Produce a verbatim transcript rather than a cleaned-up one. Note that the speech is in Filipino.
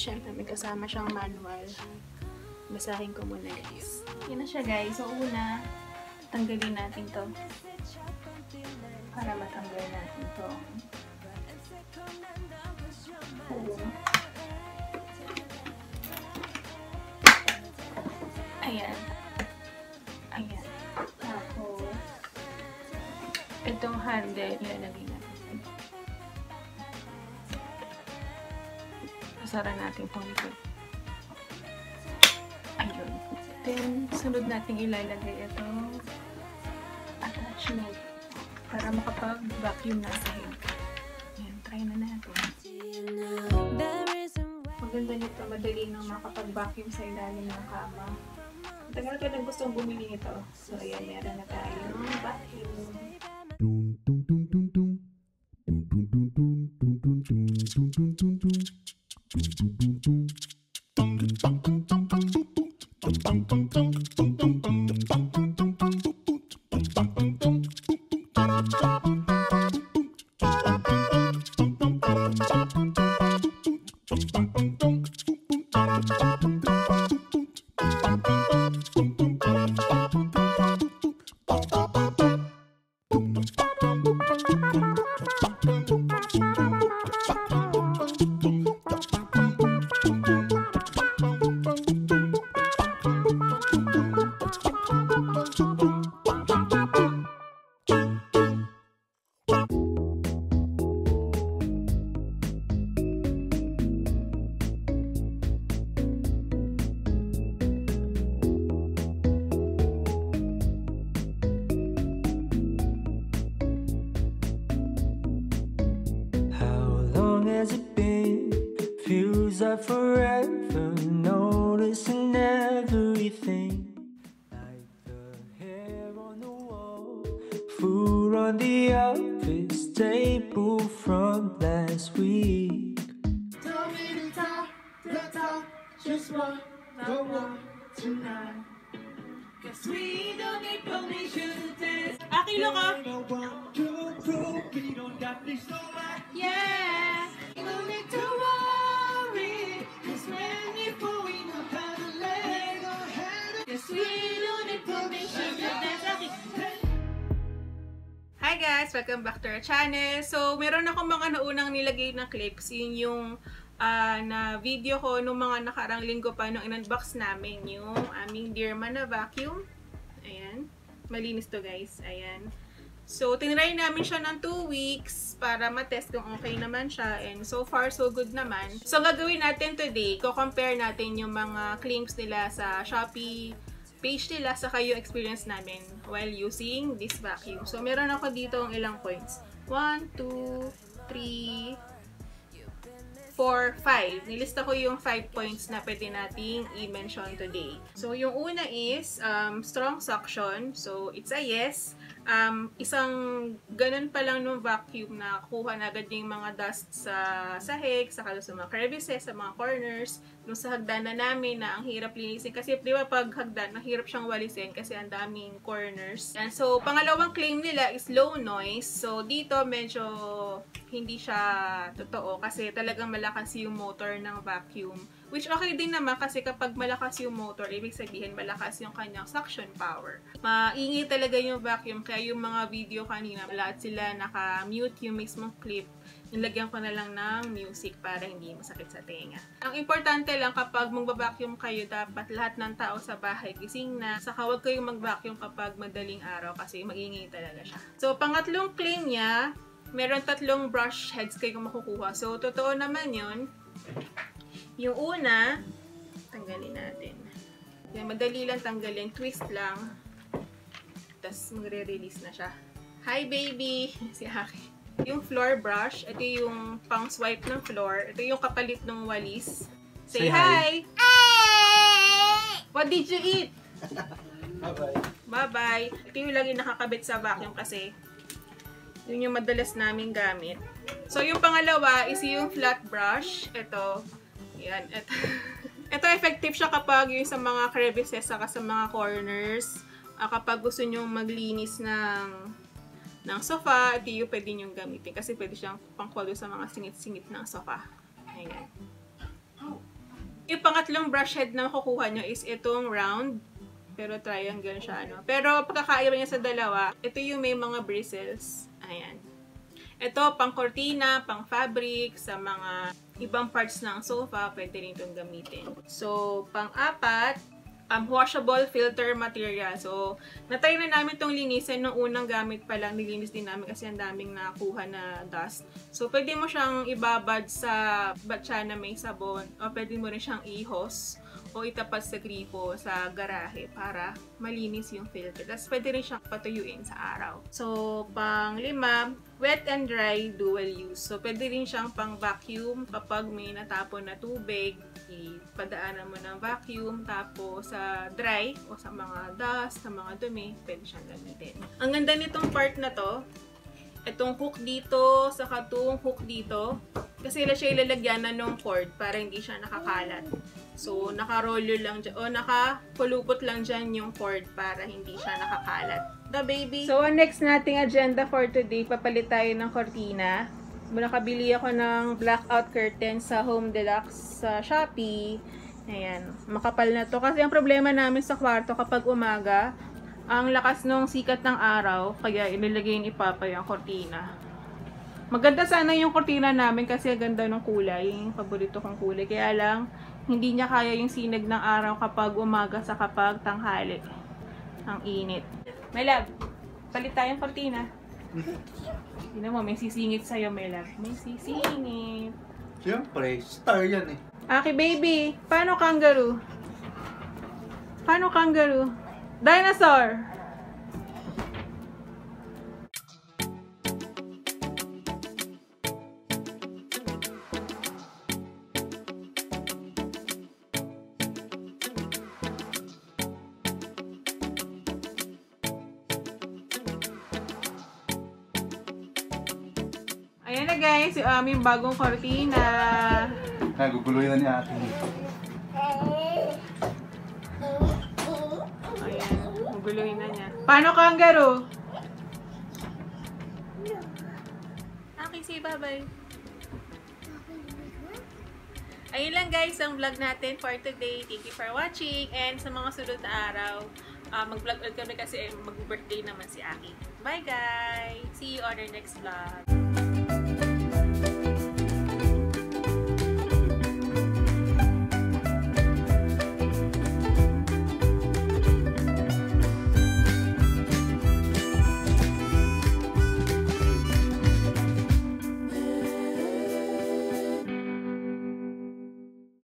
syempre may kasama siyang manual. Basahin ko muna guys. Yan na siya guys. So una, tanggalin natin to. Para matanggal natin to. Oo. Ayan. Ayan. Tapos, itong handle, ilalagay natin. Pasara natin po nito. Ayun. Then, sunod natin ilalagay itong attachment para makapag-vacuum na sa head. Ayan, try na natin. Maganda nito, madali nang makapag-vacuum sa ilalim ng kama. Tagal ko nang gustong bumili nito. So, ayan, meron na tayong vacuum. Forever noticing everything, like the hair on the wall, food on the office table from last week. Tell me to talk, the talk, just walk the walk tonight. Cause we don't need permission to test. Akki, look up! Yeah! We don't need to worry. Cause when you fall, we know how to let go. Cause we don't need permission to test. Hi guys! Welcome back to our channel. So, meron akong mga naunang nilagay na clips. Yun yung uh, na video ko nung mga nakarang linggo pa nung in-unbox namin yung aming Deerma na vacuum. Ayan. Malinis to guys. Ayan. So, tinry namin siya ng two weeks para matest kung okay naman siya. And so far, so good naman. So, gagawin natin today, ko-compare natin yung mga claims nila sa Shopee page nila sa kayo experience namin while using this vacuum. So, meron ako dito ang ilang points. one, two, three, four, five. Nilista ko yung five points na pwede nating i-mention today. So, yung una is um, strong suction. So, it's a yes. Um, isang ganun pa lang nung vacuum na kuha na agad yung mga dust sa sahig, saka sa mga crevices, sa mga corners, nung sa hagdanan namin na ang hirap linisin. Kasi di ba pag hagdan, mahirap siyang walisin kasi ang daming corners. And so, pangalawang claim nila is low noise. So, dito medyo hindi siya totoo kasi talagang malakas yung motor ng vacuum. Which okay din naman kasi kapag malakas yung motor, ibig sabihin malakas yung kanyang suction power. Maingay talaga yung vacuum, kaya yung mga video kanina, lahat sila naka-mute yung mismong clip. Nilagyan ko na lang ng music para hindi masakit sa tenga. Ang importante lang kapag magba-vacuum kayo, dapat lahat ng tao sa bahay gising na. Saka huwag kayong mag-vacuum kapag madaling araw kasi maingay talaga siya. So, pangatlong claim niya, meron tatlong brush heads kayong makukuha. So, totoo naman yun. Yung una, tanggalin natin. Yan, madali lang tanggalin. Twist lang. Tapos, magre-release na siya. Hi, baby! Si Akki. Yung floor brush, ito yung pang swipe ng floor. Ito yung kapalit ng walis. Say, Say hi! hi! What did you eat? Bye-bye. Bye-bye. Ito yung lagi nakakabit sa vacuum kasi yun yung madalas namin gamit. So, yung pangalawa is yung flat brush. Ito. Yan. Ito, ito effective siya kapag yung sa mga crevices saka sa mga corners. Uh, kapag gusto nyong maglinis ng ng sofa, ito yung pwede nyong gamitin. Kasi pwede siyang pangkwalo sa mga singit-singit ng sofa. Ayan. Yung pangatlong brush head na makukuha nyo is itong round. Pero triangle siya, ano. Pero pagkakaiba niya sa dalawa, ito yung may mga bristles. Ayan. Ito, pang cortina, pang fabric, sa mga ibang parts ng sofa, pwede rin itong gamitin. So, pang-apat, um, washable filter material. So, natry na namin itong linisin nung unang gamit pa lang. Nilinis din namin kasi ang daming nakuha na dust. So, pwede mo siyang ibabad sa batya na may sabon o pwede mo rin siyang ihos o itapat sa gripo sa garahe para malinis yung filter. Tapos pwede rin siyang patuyuin sa araw. So, pang lima, wet and dry dual use. So, pwede rin siyang pang vacuum kapag may natapon na tubig, ipadaanan mo ng vacuum. Tapos sa dry o sa mga dust, sa mga dumi, pwede siyang gamitin. Ang ganda nitong part na to, itong hook dito, saka itong hook dito, kasi sila siya ilalagyanan ng cord para hindi siya nakakalat. So, naka-rollo lang dyan, o naka-pulupot lang dyan yung cord para hindi siya nakakalat. The baby! So, ang next nating agenda for today, papalit tayo ng cortina. So, nakabili ako ng blackout curtain sa Home Deluxe sa Shopee. Ayan, makapal na to. Kasi ang problema namin sa kwarto kapag umaga, ang lakas ng sikat ng araw, kaya inilagay ni Papa yung cortina. Maganda sana yung cortina namin kasi ganda ng kulay, yung paborito kong kulay. Kaya lang, hindi niya kaya yung sinag ng araw kapag umaga sa kapag tanghali. Ang init. My love, palit tayong cortina. Tignan mo, may sisingit sa'yo, my love. May sisingit. Siyempre, star yan eh. Aki baby, paano kangaroo? Paano kangaroo? Dinosaur! Ayan na guys, yung aming bagong cortina. Naguguloy na ni ate. Ayan, maguloy na niya. Paano kangaroo? Okay, say bye-bye. Ayun lang guys, ang vlog natin for today. Thank you for watching. And sa mga sunod na araw, uh, mag-vlog ulit kami kasi mag-birthday naman si Akki. Bye guys! See you on our next vlog.